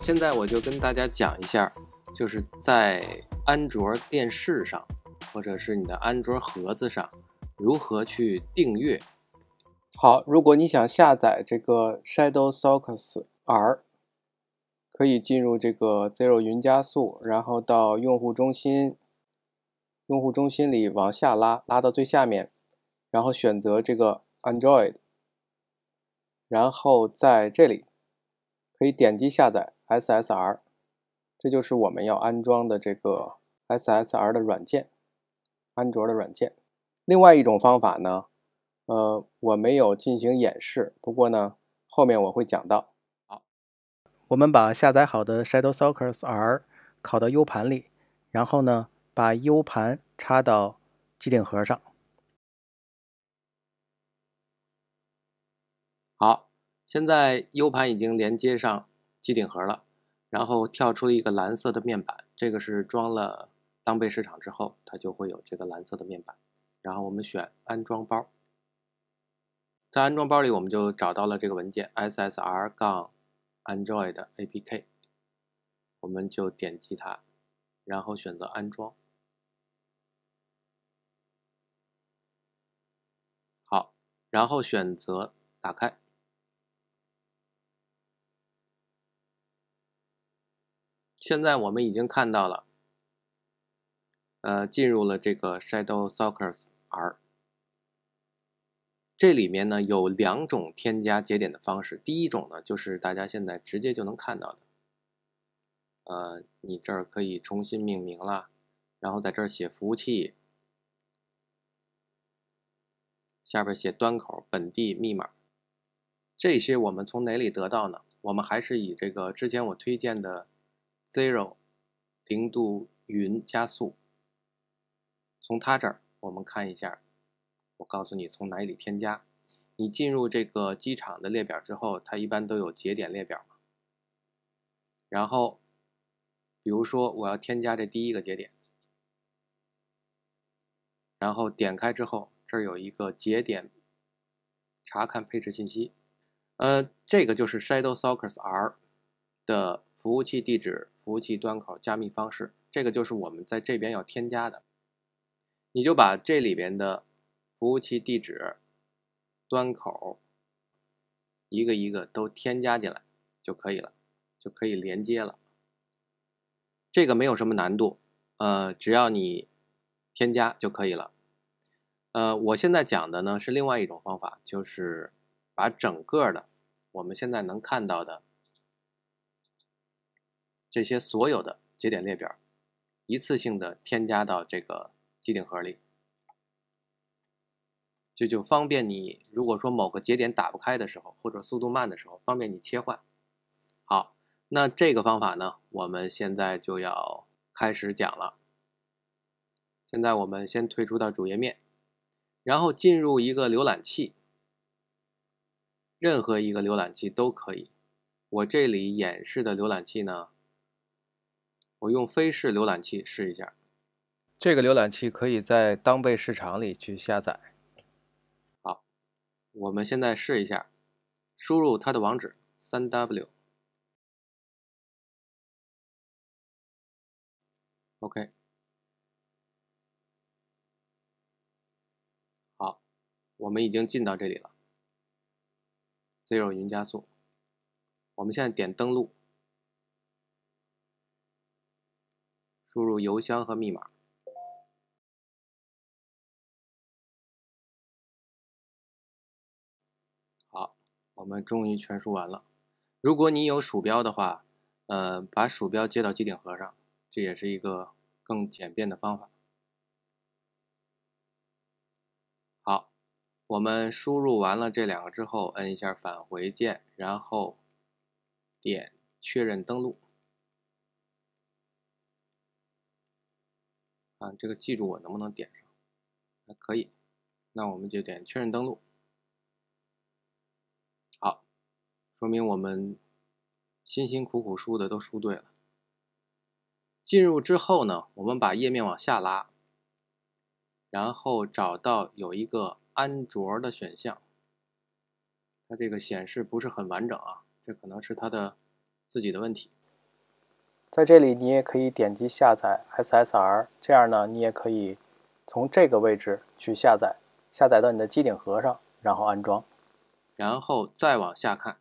现在我就跟大家讲一下，就是在安卓电视上，或者是你的安卓盒子上，如何去订阅。好，如果你想下载这个 ShadowSockets R， 可以进入这个 Zero 云加速，然后到用户中心，用户中心里往下拉，拉到最下面，然后选择这个 Android， 然后在这里可以点击下载 SSR， 这就是我们要安装的这个 SSR 的软件，安卓的软件。另外一种方法呢，我没有进行演示，不过呢，后面我会讲到。好，我们把下载好的 ShadowSockets R 拷到 U 盘里，然后呢，把 U 盘插到机顶盒上。好，现在 U 盘已经连接上机顶盒了，然后跳出了一个蓝色的面板，这个是装了当贝市场之后，它就会有这个蓝色的面板。然后我们选安装包，在安装包里我们就找到了这个文件 SSR-Android APK， 我们就点击它，然后选择安装。好，然后选择打开。现在我们已经看到了，进入了这个 ShadowSockets R。这里面呢有两种添加节点的方式，第一种呢就是大家现在直接就能看到的，你这儿可以重新命名了，然后在这儿写服务器，下边写端口、本地密码，这些我们从哪里得到呢？我们还是以这个之前我推荐的 Zero 0度云加速，从它这儿我们看一下，我告诉你从哪里添加。你进入这个机场的列表之后，它一般都有节点列表嘛。然后，比如说我要添加这第一个节点，然后点开之后，这儿有一个节点查看配置信息。这个就是 ShadowSockets R 的服务器地址、服务器端口加密方式，这个就是我们在这边要添加的。你就把这里边的服务器地址、端口一个一个都添加进来就可以了，就可以连接了。这个没有什么难度，只要你添加就可以了。我现在讲的呢是另外一种方法，就是把整个的我们现在能看到的这些所有的节点列表一次性的添加到这个机顶盒里，这就方便你如果说某个节点打不开的时候，或者速度慢的时候，方便你切换。好，那这个方法呢，我们现在就要开始讲了。现在我们先退出到主页面，然后进入一个浏览器，任何一个浏览器都可以。我这里演示的浏览器呢，我用飞视浏览器试一下。这个浏览器可以在当贝市场里去下载。好，我们现在试一下，输入它的网址 3W。OK。好，我们已经进到这里了。Zero 云加速。我们现在点登录，输入邮箱和密码。好，我们终于全输完了。如果你有鼠标的话，把鼠标接到机顶盒上，这也是一个更简便的方法。好，我们输入完了这两个之后，摁一下返回键，然后点确认登录。这个记住我能不能点上？还可以，那我们就点确认登录。好，说明我们辛辛苦苦输的都输对了。进入之后呢，我们把页面往下拉，然后找到有一个安卓的选项。它这个显示不是很完整啊，这可能是它的自己的问题。 在这里你也可以点击下载 SSR， 这样呢你也可以从这个位置去下载到你的机顶盒上，然后安装。然后再往下看，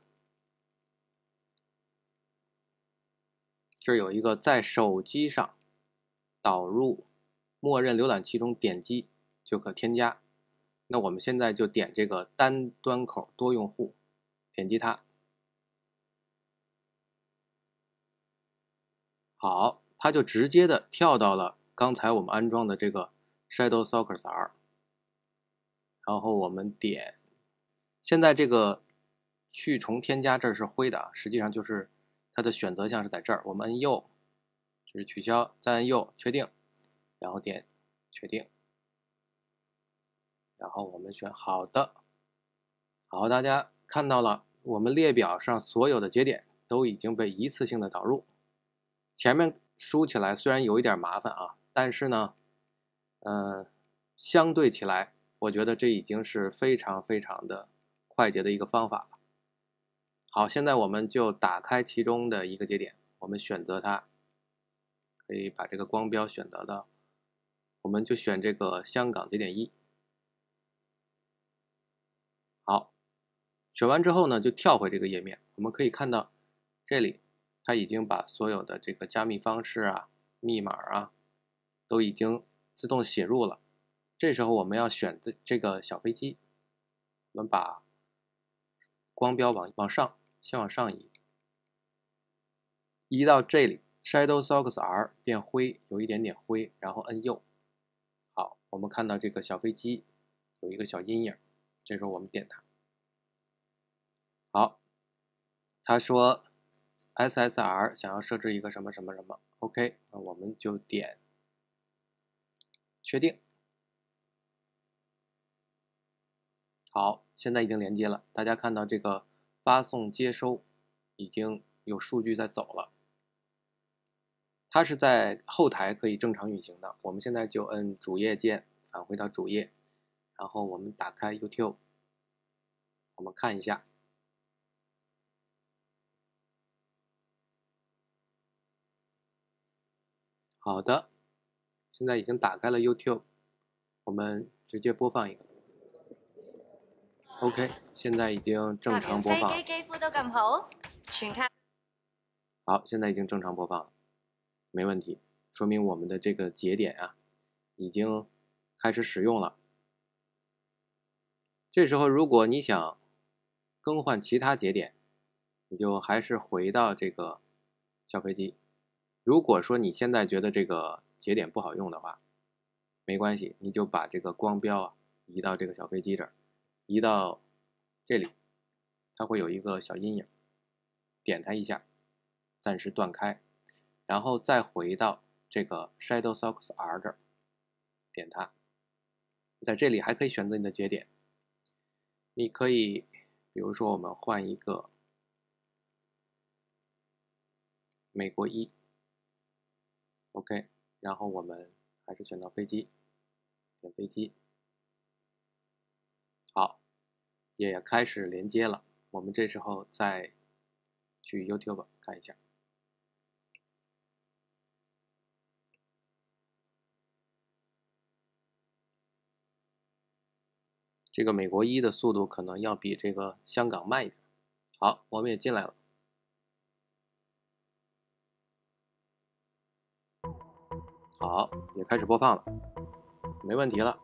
这儿有一个在手机上导入默认浏览器中点击就可添加。那我们现在就点这个单端口多用户，点击它。好，它就直接的跳到了刚才我们安装的这个 ShadowSockers R。然后我们点，现在这个去重添加这儿是灰的啊，实际上就是它的选择项是在这儿。我们按右，就是取消，再按右确定，然后点确定，然后我们选好的。好，大家看到了，我们列表上所有的节点都已经被一次性的导入。前面输起来虽然有一点麻烦啊，但是呢，相对起来，我觉得这已经是非常的快捷的一个方法了。好，现在我们就打开其中的一个节点，我们选择它，可以把这个光标选择到，我们就选这个香港节点1。好，选完之后呢，就跳回这个页面，我们可以看到这里它已经把所有的这个加密方式啊、密码啊都已经自动写入了。这时候我们要选这个小飞机，我们把光标往上，先往上移，移到这里 ShadowSockers R 变灰，有一点点灰，然后按右。好，我们看到这个小飞机有一个小阴影，这时候我们点它。好，他说 SSR 想要设置一个什么什么什么 ，OK， 那我们就点确定。好，现在已经连接了，大家看到这个发送接收已经有数据在走了，它是在后台可以正常运行的。我们现在就摁主页键返回到主页，然后我们打开 YouTube， 我们看一下。好的，现在已經打開了 YouTube， 我們直接播放一個。OK， 現在已經正常播放了。飛機幾乎都咁好，全靠。好，現在已經正常播放了，沒問題，說明我們的這個節點啊，已經開始使用了。這時候如果你想更換其他節點，你就還是回到這個小飛機。如果說你現在覺得這個節點不好用的話，沒關係，你就把這個光標啊移到這個小飛機這兒，移到這裡，它會有一個小陰影，點它一下，暫時斷開，然後再回到這個 ShadowSockers R 這兒，點它，在這裡還可以選擇你的節點，你可以，比如說我們換一個美國1。OK， 然後我們還是選到飛機，點飛機，好，也開始連接了。我們這時候再去 YouTube 看一下。這個美國1的速度可能要比這個香港慢一點。好，我們也進來了。好，也開始播放了，沒問題了。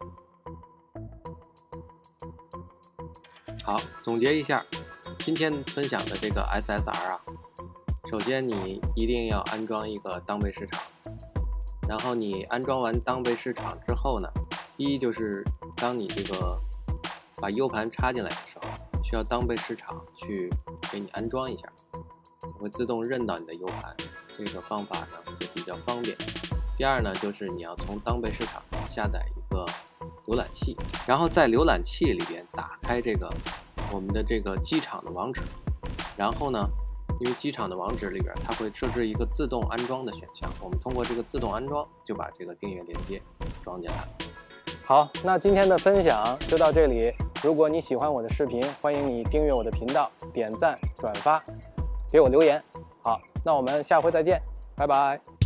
好，總結一下今天分享的這個 SSR 啊，首先你一定要安裝一個當被市場，然後你安裝完當被市場之後呢，第一就是當你這個把 U 盤插進來的時候，需要當被市場去給你安裝一下，它會自動認到你的 U 盤，這個方法呢就比較方便。第二呢，就是你要從當被市場下載一個瀏覽器，然後在瀏覽器裡邊打開這個我們的這個機場的網址，然後呢，因為機場的網址裡邊它會設置一個自動安裝的選項，我們通過這個自動安裝就把這個訂閱鏈接裝進來了。好，那今天的分享就到這裡。如果你喜歡我的視頻，歡迎你訂閱我的頻道，點讚、轉發，給我留言。好，那我們下回再見。 拜拜。